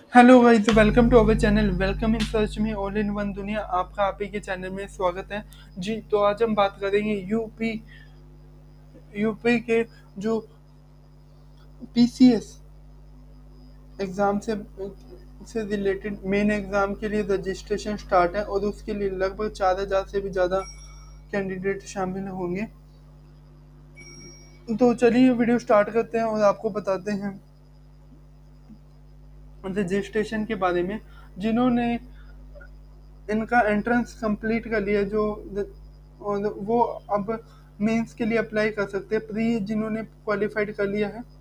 Hello guys, welcome to our channel. Welcome in search में all in one दुनिया। आपका आप ही के चैनल में स्वागत है जी। तो आज हम बात करेंगे यूपी के जो पीसीएस एग्ज़ाम से रिलेटेड मेन एग्ज़ाम के लिए रजिस्ट्रेशन स्टार्ट है और उसके लिए लगभग 4,000 से भी ज़्यादा कैंडिडेट शामिल होंगे। तो चलिए वीडियो स्टार्ट करते हैं और आपको बताते हैं रजिस्ट्रेशन के बारे में। जिन्होंने इनका एंट्रेंस कंप्लीट कर लिया और वो अब मेंस के लिए अप्लाई कर सकते हैं। प्री जिन्होंने क्वालिफाइड कर लिया है,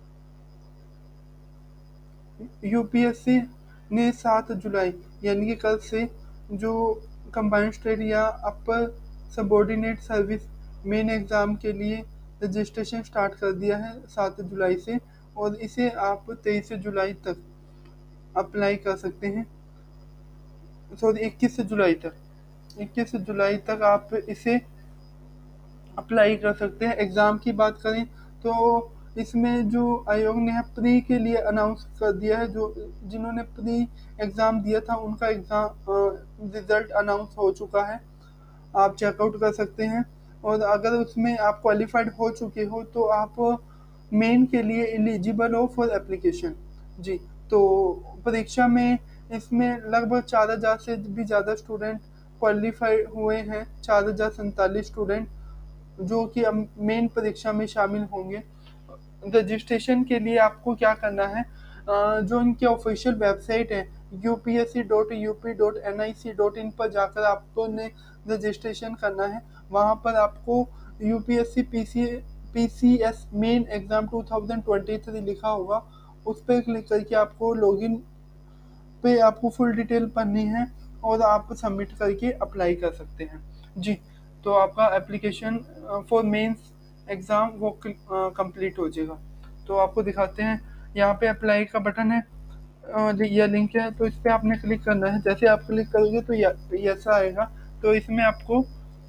यूपीएससी ने 7 जुलाई यानी कि कल से जो कंबाइंड स्टेट या upper subordinate service main exam के लिए रजिस्ट्रेशन स्टार्ट कर दिया है 7 जुलाई से, और इसे आप 23 जुलाई तक अप्लाई कर सकते हैं। सॉरी, 21 जुलाई तक आप इसे अप्लाई कर सकते हैं। एग्ज़ाम की बात करें तो इसमें जो आयोग ने प्री के लिए अनाउंस कर दिया है, जो जिन्होंने प्री एग्ज़ाम दिया था उनका एग्ज़ाम रिज़ल्ट अनाउंस हो चुका है, आप चेकआउट कर सकते हैं। और अगर उसमें आप क्वालिफाइड हो चुके हो तो आप मेन के लिए एलिजिबल हो फॉर एप्लीकेशन जी। तो परीक्षा में इसमें लगभग 4,000 से भी ज़्यादा स्टूडेंट क्वालिफाई हुए हैं, 4,047 स्टूडेंट जो कि अब मेन परीक्षा में शामिल होंगे। रजिस्ट्रेशन के लिए आपको क्या करना है, जो इनकी ऑफिशियल वेबसाइट है upsc.up.nic.in पर जाकर आपको ने रजिस्ट्रेशन करना है। वहाँ पर आपको यूपीएससी पीसीएस मेन एग्ज़ाम 2023 लिखा होगा, उस पर क्लिक करके आपको लॉगिन पे आपको फुल डिटेल भरनी है और आप सबमिट करके अप्लाई कर सकते हैं जी। तो आपका एप्लीकेशन फॉर मेंस एग्ज़ाम वो कंप्लीट हो जाएगा। तो आपको दिखाते हैं, यहाँ पे अप्लाई का बटन है, यह लिंक है, तो इस पर आपने क्लिक करना है। जैसे आप क्लिक करोगे तो ऐसा आएगा। तो इसमें आपको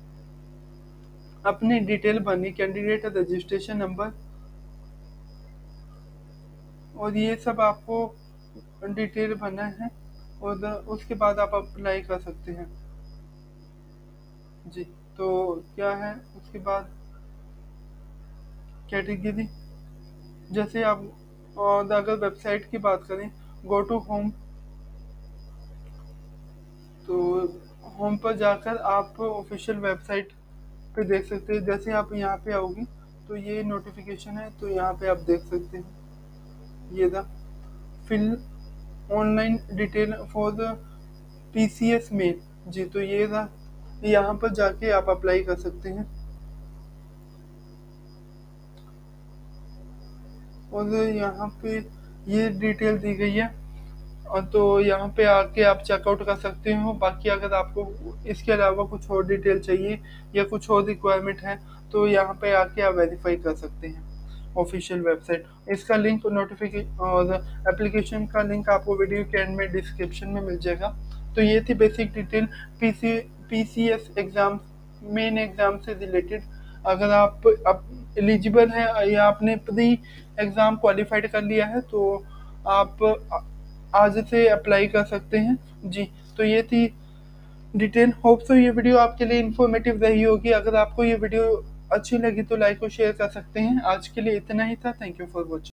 अपनी डिटेल भरनी, कैंडिडेट रजिस्ट्रेशन नंबर, और ये सब आपको डिटेल भरना है और उसके बाद आप अप्लाई कर सकते हैं जी। तो क्या है उसके बाद कैटेगरी, जैसे आप, और अगर वेबसाइट की बात करें, गो टू होम, तो होम पर जाकर आप ऑफिशियल वेबसाइट पे देख सकते हैं। जैसे आप यहाँ पे आओगे तो ये नोटिफिकेशन है, तो यहाँ पे आप देख सकते हैं ये था fill online detail for the PCS main जी। तो ये था, यहाँ पर जाके आप अप्लाई कर सकते हैं और यहाँ पे ये डिटेल दी गई है। और तो यहाँ पे आके आप चेकआउट कर सकते हो। बाकी अगर आपको इसके अलावा कुछ और डिटेल चाहिए या कुछ और रिक्वायरमेंट है तो यहाँ पे आके आप वेरीफाई कर सकते हैं ऑफिशियल वेबसाइट। इसका लिंक नोटिफिकेशन और एप्लीकेशन का लिंक आपको वीडियो के एंड में डिस्क्रिप्शन में मिल जाएगा। तो ये थी basic detail PCS exam main exam से रिलेटेड। अगर आप एलिजिबल हैं या आपने प्री एग्ज़ाम क्वालिफाइड कर लिया है तो आप आज से अप्लाई कर सकते हैं जी। तो ये थी डिटेल। होप सो ये वीडियो आपके लिए इन्फॉर्मेटिव रही होगी। अगर आपको ये वीडियो अच्छी लगी तो लाइक और शेयर कर सकते हैं। आज के लिए इतना ही था। Thank you for watching.